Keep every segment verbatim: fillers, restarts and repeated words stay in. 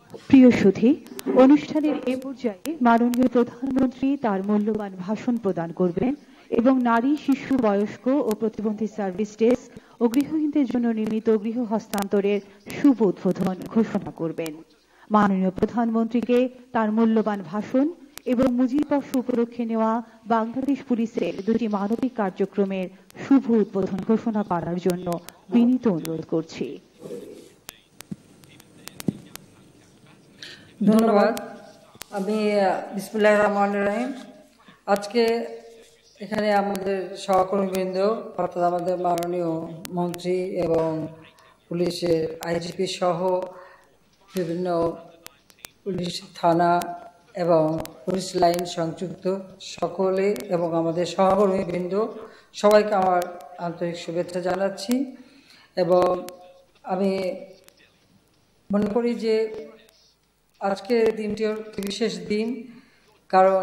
প্রিয় সুধী, অনুষ্ঠানের এ পর্যায়ে মাননীয় প্রধানমন্ত্রী তার মূল্যবান ভাষণ প্রদান করবেন এবং নারী, শিশু, বয়স্ক ও প্রতিবন্ধী সার্ভিস ডেস্ক ও গৃহহীনদের জন্য নির্মিত গৃহ হস্তান্তরের শুভ উদ্বোধন ঘোষণা করবেন। মাননীয় প্রধানমন্ত্রীকে তার মূল্যবান ভাষণ এবং মুজিববর্ষ উপলক্ষে নেওয়া বাংলাদেশ পুলিশের দুটি মানবিক কার্যক্রমের শুভ উদ্বোধন ঘোষণা করার জন্য বিনীত অনুরোধ করছি। ধন্যবাদ। আমি বিসমিল্লাহির রহমানির রহিম। আজকে এখানে আমাদের সহকর্মীবৃন্দ অর্থাৎ আমাদের মাননীয় মন্ত্রী এবং পুলিশের আইজিপি সহ বিভিন্ন পুলিশ থানা এবং পুলিশ লাইন সংযুক্ত সকলে এবং আমাদের সহকর্মীবৃন্দ সবাইকে আমার আন্তরিক শুভেচ্ছা জানাচ্ছি। এবং আমি মনে করি যে আজকের দিনটি একটি বিশেষ দিন, কারণ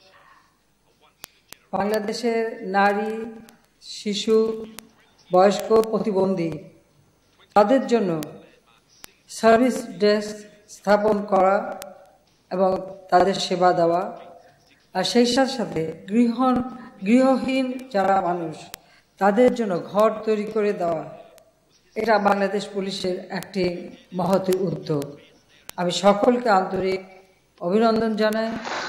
বাংলাদেশের নারী, শিশু, বয়স্ক, প্রতিবন্ধী তাদের জন্য সার্ভিস ডেস্ক স্থাপন করা এবং তাদের সেবা দেওয়া, আর সেই সাথে সাথে গৃহ গৃহহীন যারা মানুষ তাদের জন্য ঘর তৈরি করে দেওয়া, এটা বাংলাদেশ পুলিশের একটি মহৎ উদ্যোগ। আমি সকলকে আন্তরিক অভিনন্দন জানাই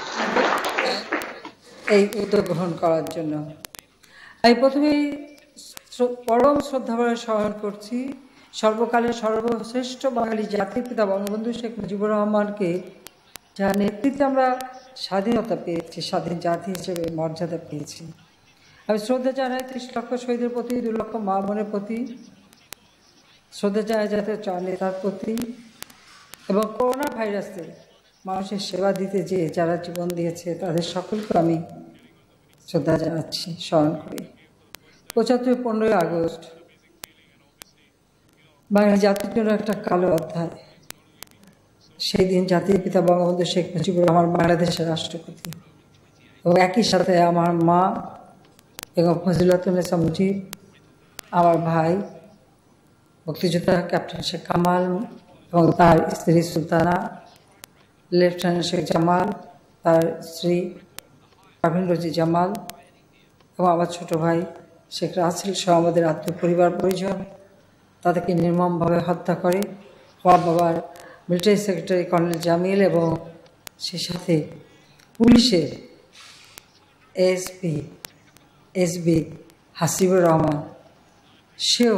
এই উদ্যোগ গ্রহণ করার জন্য। আমি প্রথমেই পরম শ্রদ্ধাভরে স্মরণ করছি সর্বকালের সর্বশ্রেষ্ঠ বাঙালি জাতির পিতা বঙ্গবন্ধু শেখ মুজিবুর রহমানকে, যার নেতৃত্বে আমরা স্বাধীনতা পেয়েছি, স্বাধীন জাতি হিসেবে মর্যাদা পেয়েছি। আমি শ্রদ্ধা জানাই ত্রিশ লক্ষ শহীদের প্রতি, দু লক্ষ মা বোনের প্রতি, শ্রদ্ধা জানাই জাতীয় নেতার প্রতি, এবং করোনা ভাইরাসে মানুষের সেবা দিতে যে যারা জীবন দিয়েছে তাদের সকলকে আমি শ্রদ্ধা জানাচ্ছি, স্মরণ করি। পঁচাত্তর পনেরোই আগস্ট বাংলা জাতির জন্য একটা কালো অধ্যায়। সেই দিন জাতির পিতা বঙ্গবন্ধু শেখ মুজিবুর রহমান বাংলাদেশের রাষ্ট্রপতি, এবং একই সাথে আমার মা এবং ফজিলাতুন্নেসা মুজিব, আমার ভাই মুক্তিযোদ্ধা ক্যাপ্টেন শেখ কামাল এবং তার স্ত্রী সুলতানা, লেফটেন্যান্ট শেখ জামাল, তার স্ত্রী পারভিন রোজি জামাল এবং আমার ছোট ভাই শেখ রাসেল সহ আমাদের আত্মীয় পরিবার পরিজন তাদেরকে নির্মমভাবে হত্যা করে। আমার বাবার মিলিটারি সেক্রেটারি কর্নেল জামিল এবং সেই সাথে পুলিশের এসপি এসবি হাসিবুর রহমান, সেও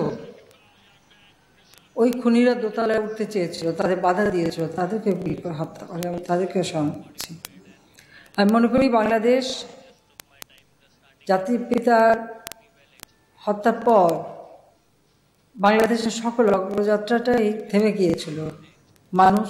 ওই খুনিরা দোতলায় উঠতে চেয়েছিল, তাদের বাধা দিয়েছিল, তাদেরকে গুলি করে হত্যা করে, আমি তাদেরকেও স্মরণ করছি। আমি মনে করি বাংলাদেশ জাতির পিতার হত্যার পর বাংলাদেশের সকল অগ্রযাত্রাটাই থেমে গিয়েছিল। মানুষ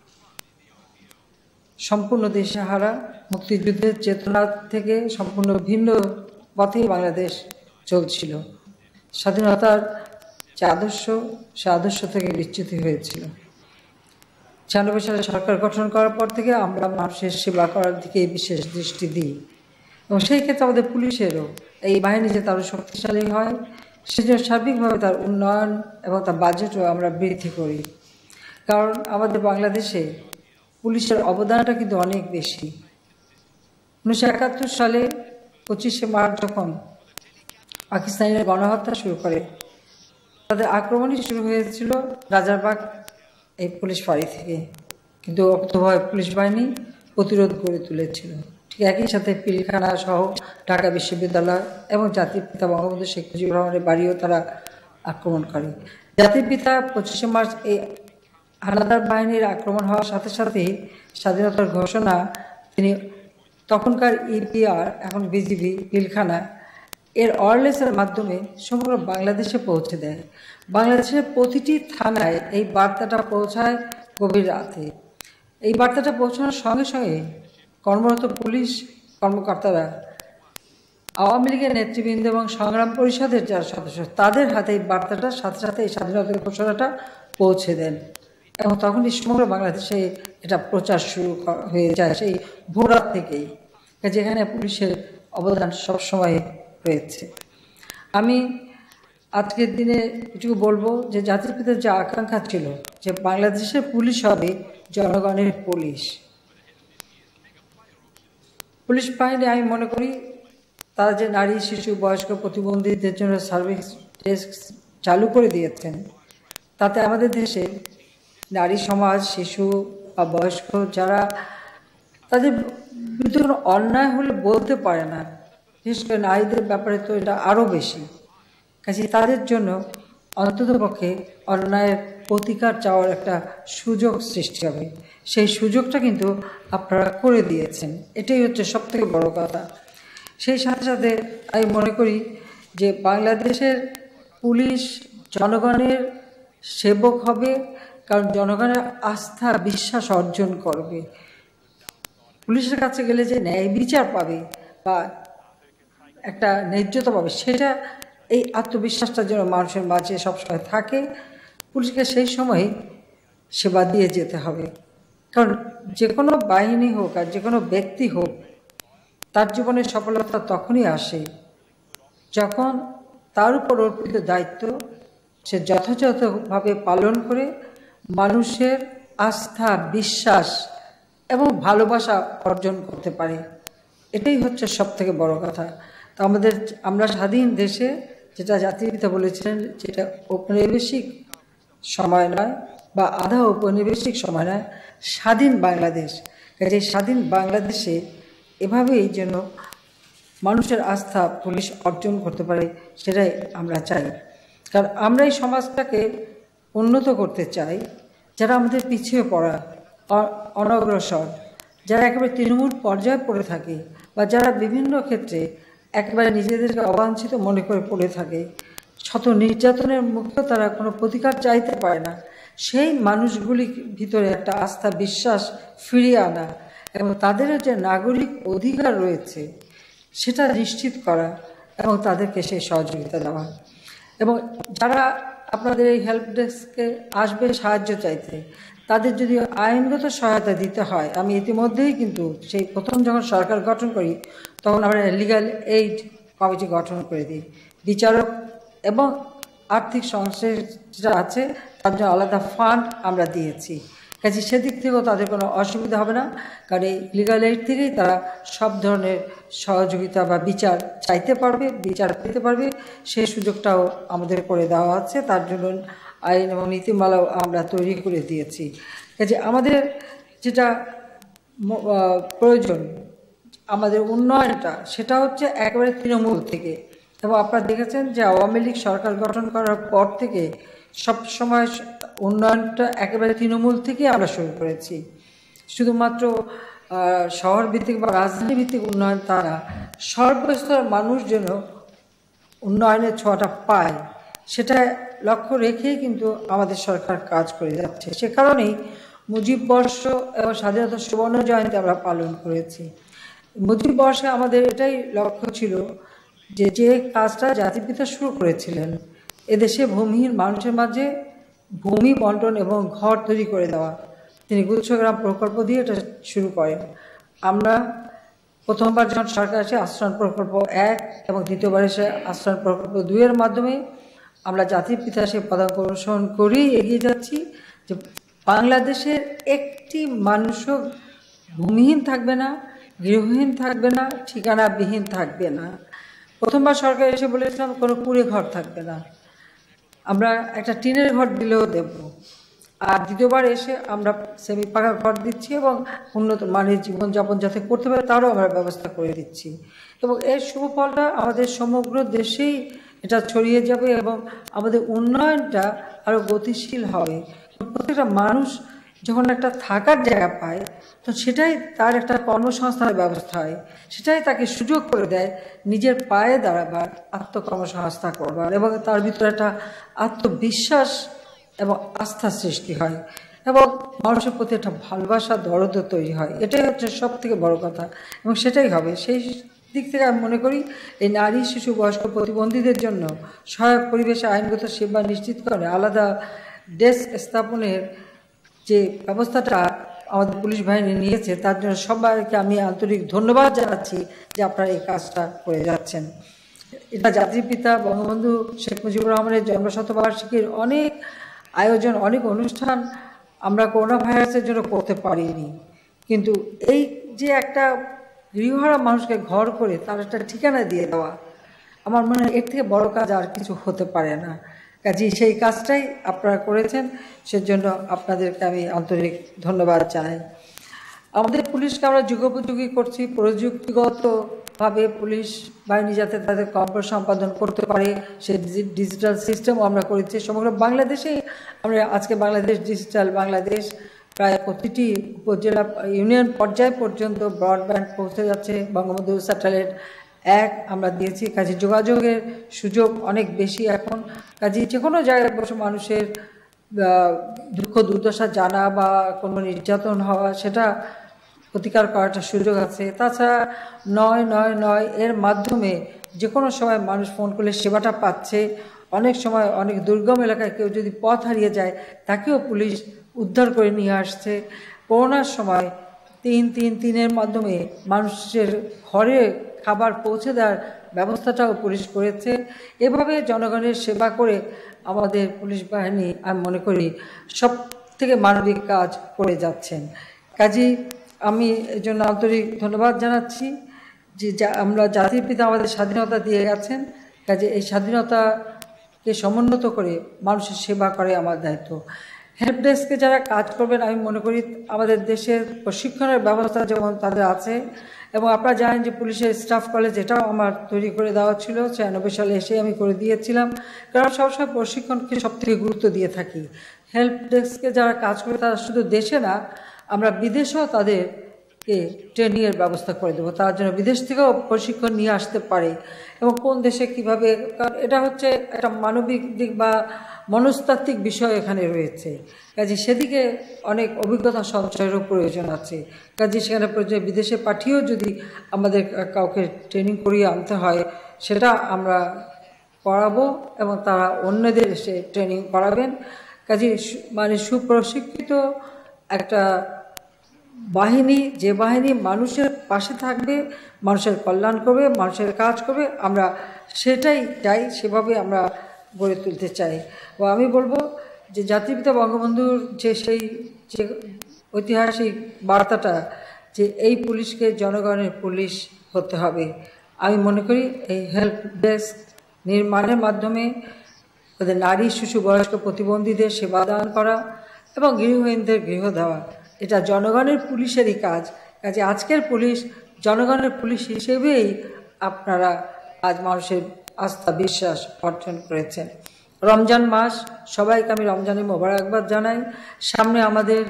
সম্পূর্ণ দিশেহারা, মুক্তিযুদ্ধের চেতনা থেকে সম্পূর্ণ ভিন্ন পথেই বাংলাদেশ চলছিল। স্বাধীনতার যে আদর্শ, সে আদর্শ থেকে বিচ্যুতি হয়েছিল। ছিয়ানব্বই সালে সরকার গঠন করার পর থেকে আমরা মানুষের সেবা করার দিকে বিশেষ দৃষ্টি দিই, এবং সেই ক্ষেত্রে আমাদের পুলিশেরও এই বাহিনী যে তারও শক্তিশালী হয়, সেজন্য সার্বিকভাবে তার উন্নয়ন এবং তার বাজেটও আমরা বৃদ্ধি করি। কারণ আমাদের বাংলাদেশে পুলিশের অবদানটা কিন্তু অনেক বেশি। উনিশশো একাত্তর সালে পঁচিশে মার্চ যখন পাকিস্তানিরা গণহত্যা শুরু করে, তাদের আক্রমণই শুরু হয়েছিল রাজারবাগ এই পুলিশ ফাঁড়ি থেকে, কিন্তু অক্টোবর পুলিশ বাহিনী প্রতিরোধ গড়ে তুলেছিল। ঠিক একই সাথে পিলখানা সহ ঢাকা বিশ্ববিদ্যালয় এবং জাতির পিতা বঙ্গবন্ধু শেখ মুজিবুর রহমানের বাড়িও তারা আক্রমণ করে। জাতির পিতা পঁচিশে মার্চ এই হানাদার বাহিনীর আক্রমণ হওয়ার সাথে সাথেই স্বাধীনতার ঘোষণা তিনি তখনকার ইপিআর, এখন বিজিবি পিলখানা, এর ওয়্যারলেসের মাধ্যমে সমগ্র বাংলাদেশে পৌঁছে দেয়। বাংলাদেশের প্রতিটি থানায় এই বার্তাটা পৌঁছায় গভীর রাতে। এই বার্তাটা পৌঁছানোর সঙ্গে সঙ্গে কর্মরত পুলিশ কর্মকর্তারা, আওয়ামী লীগের নেতৃবৃন্দ এবং সংগ্রাম পরিষদের যারা সদস্য, তাদের হাতে এই বার্তাটার সাথে সাথে এই স্বাধীনতার ঘোষণাটা পৌঁছে দেন, এবং তখনই সমগ্র বাংলাদেশে এটা প্রচার শুরু হয়ে যায় সেই ভোররাত থেকেই, যেখানে পুলিশের অবদান সবসময় রয়েছে। আমি আজকের দিনে এটুকু বলবো যে জাতির পিতার যে আকাঙ্ক্ষা ছিল যে বাংলাদেশের পুলিশ হবে জনগণের পুলিশ। পুলিশ বাহিনী আমি মনে করি তারা যে নারী, শিশু, বয়স্ক, প্রতিবন্ধীদের জন্য সার্ভিস ডেস্ক চালু করে দিয়েছেন, তাতে আমাদের দেশে নারী সমাজ, শিশু বা বয়স্ক যারা তাদের বিরুদ্ধে কোনো অন্যায় হলে বলতে পারে না, বিশেষ করে নারীদের ব্যাপারে তো এটা আরও বেশি। কাজে তাদের জন্য অন্ততপক্ষে অন্যায়ের প্রতিকার চাওয়ার একটা সুযোগ সৃষ্টি হবে। সেই সুযোগটা কিন্তু আপনারা করে দিয়েছেন, এটাই হচ্ছে সবথেকে বড় কথা। সেই সাথে সাথে আমি মনে করি যে বাংলাদেশের পুলিশ জনগণের সেবক হবে, কারণ জনগণের আস্থা বিশ্বাস অর্জন করবে। পুলিশের কাছে গেলে যে ন্যায় বিচার পাবে বা একটা ন্যায্যতা পাবে, সেটা এই আত্মবিশ্বাসটা যেন মানুষের মাঝে সবসময় থাকে। পুলিশকে সেই সময় সেবা দিয়ে যেতে হবে, কারণ যে কোনো বাহিনী হোক আর যে কোনো ব্যক্তি হোক, তার জীবনের সফলতা তখনই আসে যখন তার উপর অর্পিত দায়িত্ব সে যথাযথভাবে পালন করে মানুষের আস্থা, বিশ্বাস এবং ভালোবাসা অর্জন করতে পারে। এটাই হচ্ছে সব থেকে বড় কথা। তো আমাদের আমরা স্বাধীন দেশে, যেটা জাতির পিতা বলেছিলেন, যেটা ঔপনিবেশিক সময় নয় বা আধা ঔপনিবেশিক সময় নয়, স্বাধীন বাংলাদেশ। কাজে স্বাধীন বাংলাদেশে এভাবেই যেন মানুষের আস্থা পুলিশ অর্জন করতে পারে, সেটাই আমরা চাই। কারণ আমরা এই সমাজটাকে উন্নত করতে চাই। যারা আমাদের পিছিয়ে পড়া, অনগ্রসর, যারা একেবারে তৃণমূল পর্যায়ে পড়ে থাকে বা যারা বিভিন্ন ক্ষেত্রে একেবারে নিজেদেরকে অবাঞ্ছিত মনে করে পড়ে থাকে, শত নির্যাতনের মুখেও তারা কোনো প্রতিকার চাইতে পারে না, সেই মানুষগুলির ভিতরে একটা আস্থা, বিশ্বাস ফিরিয়ে আনা এবং তাদের যে নাগরিক অধিকার রয়েছে সেটা নিশ্চিত করা এবং তাদেরকে সেই সহযোগিতা দেওয়া। এবং যারা আপনাদের এই হেল্প ডেস্কে আসবে সাহায্য চাইতে, তাদের যদি আইনগত সহায়তা দিতে হয়, আমি ইতিমধ্যেই কিন্তু সেই প্রথম যখন সরকার গঠন করি তখন আমরা লিগ্যাল এইড কমিটি গঠন করে দিই। বিচারক এবং আর্থিক সংশ্লেষ যেটা আছে তার জন্য আলাদা ফান্ড আমরা দিয়েছি। কাজে সেদিক থেকেও তাদের কোনো অসুবিধা হবে না, কারণ এই লিগ্যাল এইড থেকেই তারা সব ধরনের সহযোগিতা বা বিচার চাইতে পারবে, বিচার পেতে পারবে। সেই সুযোগটাও আমাদের করে দেওয়া আছে, তার জন্য আইন এবং নীতিমালাও আমরা তৈরি করে দিয়েছি। কাজে আমাদের যেটা প্রয়োজন, আমাদের উন্নয়নটা, সেটা হচ্ছে একেবারে তৃণমূল থেকে। এবং আপনারা দেখেছেন যে আওয়ামী লীগ সরকার গঠন করার পর থেকে সবসময় উন্নয়নটা একেবারে তৃণমূল থেকে আমরা শুরু করেছি। শুধুমাত্র শহর ভিত্তিক বা রাজধানী ভিত্তিক উন্নয়ন তা না, সর্বস্তরের মানুষ যেন উন্নয়নের ছোঁয়াটা পায়, সেটা লক্ষ্য রেখেই কিন্তু আমাদের সরকার কাজ করে যাচ্ছে। সে কারণেই মুজিব বর্ষ এবং স্বাধীনতা সুবর্ণ জয়ন্তী আমরা পালন করেছি। মুজিব বর্ষে আমাদের এটাই লক্ষ্য ছিল যে যে কাজটা জাতির পিতা শুরু করেছিলেন, এদেশে ভূমিহীন মানুষের মাঝে ভূমি বন্টন এবং ঘর তৈরি করে দেওয়া। তিনি গুচ্ছগ্রাম প্রকল্প দিয়ে এটা শুরু করেন। আমরা প্রথমবার যখন সরকার আসে আশ্রয়ণ প্রকল্প এক এবং দ্বিতীয়বার এসে আশ্রয়ণ প্রকল্প দুইয়ের মাধ্যমে আমরা জাতির পিতা সে পদাঙ্ক অনুসরণ করেই এগিয়ে যাচ্ছি যে বাংলাদেশের একটি মানুষও ভূমিহীন থাকবে না, গৃহহীন থাকবে না, ঠিকানাবিহীন থাকবে না। প্রথমবার সরকার এসে বলেছিলাম কোনো কুড়ে ঘর থাকবে না, আমরা একটা টিনের ঘর দিলেও দেব। আর দ্বিতীয়বার এসে আমরা সেমি পাকা ঘর দিচ্ছি এবং উন্নত মানের জীবনযাপন যাতে করতে পারে তারও আমরা ব্যবস্থা করে দিচ্ছি। এবং এর শুভ ফলটা আমাদের সমগ্র দেশেই এটা ছড়িয়ে যাবে এবং আমাদের উন্নয়নটা আরও গতিশীল হবে। প্রত্যেকটা মানুষ যখন একটা থাকার জায়গা পায় তো সেটাই তার একটা কর্মসংস্থানের ব্যবস্থা হয়, সেটাই তাকে সুযোগ করে দেয় নিজের পায়ে দাঁড়াবার, আত্মকর্মসংস্থা করবার এবং তার ভিতরে একটা আত্মবিশ্বাস এবং আস্থা সৃষ্টি হয় এবং মানুষের প্রতি একটা ভালোবাসা, দরদ তৈরি হয়। এটাই হচ্ছে সব থেকে বড় কথা এবং সেটাই হবে। সেই দিক থেকে আমি মনে করি এই নারী, শিশু, বয়স্ক, প্রতিবন্ধীদের জন্য সহায়ক পরিবেশে আইনগত সেবা নিশ্চিত করে আলাদা ডেস্ক স্থাপনের যে ব্যবস্থাটা আমাদের পুলিশ বাহিনী নিয়েছে তার জন্য সবাইকে আমি আন্তরিক ধন্যবাদ জানাচ্ছি যে আপনারা এই কাজটা করে যাচ্ছেন। এটা জাতির পিতা বঙ্গবন্ধু শেখ মুজিবুর রহমানের জন্মশতবার্ষিকীর অনেক আয়োজন, অনেক অনুষ্ঠান আমরা করোনা ভাইরাসের জন্য করতে পারিনি, কিন্তু এই যে একটা গৃহহারা মানুষকে ঘর করে তার একটা ঠিকানা দিয়ে দেওয়া, আমার মনে হয় এর থেকে বড় কাজ আর কিছু হতে পারে না। কাজেই সেই কাজটাই আপনারা করেছেন, সেজন্য আপনাদেরকে আমি আন্তরিক ধন্যবাদ জানাই। আমাদের পুলিশকে আমরা যুগোপযোগী করছি, প্রযুক্তিগতভাবে পুলিশ বাহিনী যাতে তাদের কর্ম সম্পাদন করতে পারে সেই ডিজিটাল সিস্টেমও আমরা করেছি সমগ্র বাংলাদেশে। আমরা আজকে বাংলাদেশ ডিজিটাল বাংলাদেশ প্রায় প্রতিটি উপজেলা ইউনিয়ন পর্যায় পর্যন্ত ব্রডব্যান্ড পৌঁছে যাচ্ছে, বঙ্গবন্ধু স্যাটেলাইট এক আমরা দিয়েছি। কাজে যোগাযোগের সুযোগ অনেক বেশি এখন, কাজে যে কোনো জায়গায় বসে মানুষের দুঃখ দুর্দশা জানা বা কোনো নির্যাতন হওয়া সেটা প্রতিকার করাটা সুযোগ আছে। তাছাড়া নয় নয় নয় এর মাধ্যমে যে কোনো সময় মানুষ ফোন করলে সেবাটা পাচ্ছে। অনেক সময় অনেক দুর্গম এলাকায় কেউ যদি পথ হারিয়ে যায় তাকেও পুলিশ উদ্ধার করে নিয়ে আসছে। করোনার সময় তিন তিন তিনের মাধ্যমে মানুষের ঘরে খাবার পৌঁছে দেওয়ার ব্যবস্থাটাও পুলিশ করেছে। এভাবে জনগণের সেবা করে আমাদের পুলিশ বাহিনী আমি মনে করি সব থেকে মানবিক কাজ করে যাচ্ছেন। কাজেই আমি এই জন্য আন্তরিক ধন্যবাদ জানাচ্ছি যে আমরা জাতির পিতা আমাদের স্বাধীনতা দিয়ে গেছেন, কাজে এই স্বাধীনতাকে সমুন্নত করে মানুষের সেবা করে আমার দায়িত্ব। হেল্প ডেস্কে যারা কাজ করবেন আমি মনে করি আমাদের দেশের প্রশিক্ষণের ব্যবস্থা যেমন তাদের আছে, এবং আপনারা জানেন যে পুলিশের স্টাফ কলেজ এটাও আমার তৈরি করে দেওয়া ছিল, ছিয়ানব্বই সালে এসে আমি করে দিয়েছিলাম, কারণ সবসময় প্রশিক্ষণকে সব থেকে গুরুত্ব দিয়ে থাকি। হেল্প ডেস্কে যারা কাজ করে তারা শুধু দেশে না, আমরা বিদেশেও তাদেরকে ট্রেনিংয়ের ব্যবস্থা করে দেবো, তার জন্য বিদেশ থেকেও প্রশিক্ষণ নিয়ে আসতে পারে। এবং কোন দেশে কিভাবে, কারণ এটা হচ্ছে একটা মানবিক দিক বা মনস্তাত্ত্বিক বিষয় এখানে রয়েছে, কাজে সেদিকে অনেক অভিজ্ঞতা সঞ্চয়েরও প্রয়োজন আছে। কাজে সেখানে প্রয়োজন বিদেশে পাঠিয়েও যদি আমাদের কাউকে ট্রেনিং করিয়ে আনতে হয় সেটা আমরা করাবো, এবং তারা অন্যদের এসে ট্রেনিং করাবেন। কাজে মানে সুপ্রশিক্ষিত একটা বাহিনী, যে বাহিনী মানুষের পাশে থাকবে, মানুষের কল্যাণ করবে, মানুষের কাজ করবে, আমরা সেটাই চাই, সেভাবে আমরা গড়ে তুলতে চাই। ও আমি বলবো যে জাতির পিতা বঙ্গবন্ধুর যে সেই যে ঐতিহাসিক বার্তাটা যে এই পুলিশকে জনগণের পুলিশ হতে হবে, আমি মনে করি এই হেল্প ডেস্ক নির্মাণের মাধ্যমে ওদের নারী শিশু বয়স্ক প্রতিবন্ধীদের সেবা দান করা এবং গৃহহীনদের গৃহ দেওয়া, এটা জনগণের পুলিশেরই কাজ। কাজে আজকের পুলিশ জনগণের পুলিশ হিসেবেই আপনারা আজ মানুষের আস্থা বিশ্বাস অর্জন করেছেন। রমজান মাস, সবাইকে আমি রমজানের মোবারকবাদ জানাই। সামনে আমাদের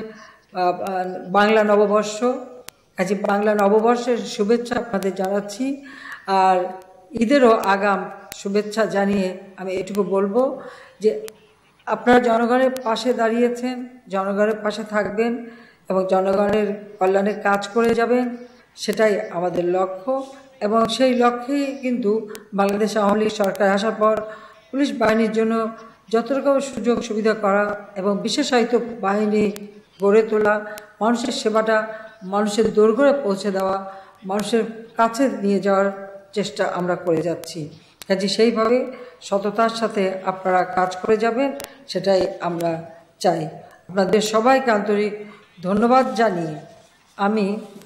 বাংলা নববর্ষ, কাজে বাংলা নববর্ষের শুভেচ্ছা আপনাদের জানাচ্ছি। আর ঈদেরও আগাম শুভেচ্ছা জানিয়ে আমি এটুকু বলবো যে আপনারা জনগণের পাশে দাঁড়িয়েছেন, জনগণের পাশে থাকবেন এবং জনগণের কল্যাণে কাজ করে যাবেন, সেটাই আমাদের লক্ষ্য। এবং সেই লক্ষ্যেই কিন্তু বাংলাদেশ আওয়ামী লীগ সরকার আসার পর পুলিশ বাহিনীর জন্য যত রকম সুযোগ সুবিধা করা এবং বিশেষায়িত বাহিনী গড়ে তোলা, মানুষের সেবাটা মানুষের দোরগোড়ায় পৌঁছে দেওয়া, মানুষের কাছে নিয়ে যাওয়ার চেষ্টা আমরা করে যাচ্ছি। কাজে সেইভাবে সততার সাথে আপনারা কাজ করে যাবেন, সেটাই আমরা চাই। আপনাদের সবাইকে আন্তরিক ধন্যবাদ জানিয়ে আমি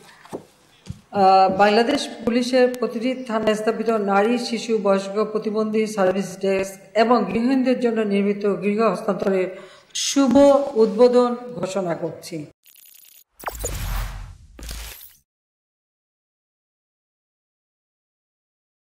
বাংলাদেশ পুলিশের প্রতিটি থানায় স্থাপিত নারী শিশু বয়স্ক প্রতিবন্ধী সার্ভিস ডেস্ক এবং গৃহহীনদের জন্য নির্মিত গৃহ হস্তান্তরের শুভ উদ্বোধন ঘোষণা করছি।